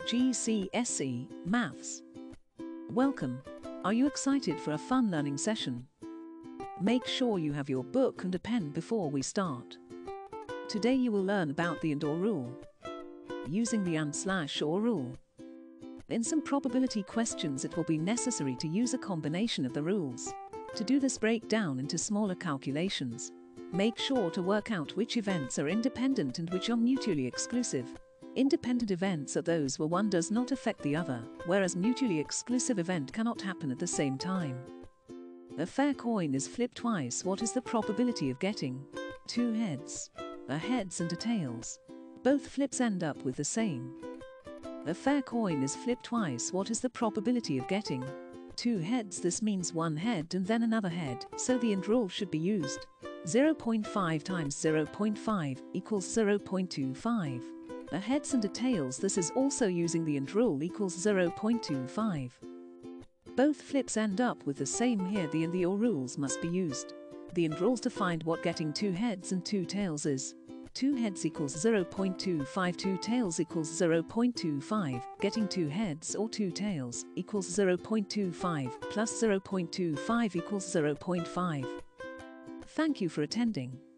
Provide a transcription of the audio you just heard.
GCSE Maths. Welcome. Are you excited for a fun learning session? Make sure you have your book and a pen before we start. Today you will learn about the and/or rule, using the and/or rule. In some probability questions it will be necessary to use a combination of the rules. To do this, break down into smaller calculations. Make sure to work out which events are independent and which are mutually exclusive. Independent events are those where one does not affect the other, whereas mutually exclusive event cannot happen at the same time. A fair coin is flipped twice. What is the probability of getting 2 heads? A heads and a tails. Both flips end up with the same. A fair coin is flipped twice. What is the probability of getting 2 heads? This means 1 head and then another head, so the and rule should be used. 0.5 times 0.5 equals 0.25. A heads and a tails, this is also using the and rule, equals 0.25. Both flips end up with the same here. The and the or rules must be used. The and rules to find what getting 2 heads and 2 tails is. 2 heads equals 0.25, 2 tails equals 0.25. Getting 2 heads or 2 tails equals 0.25 plus 0.25 equals 0.5. Thank you for attending.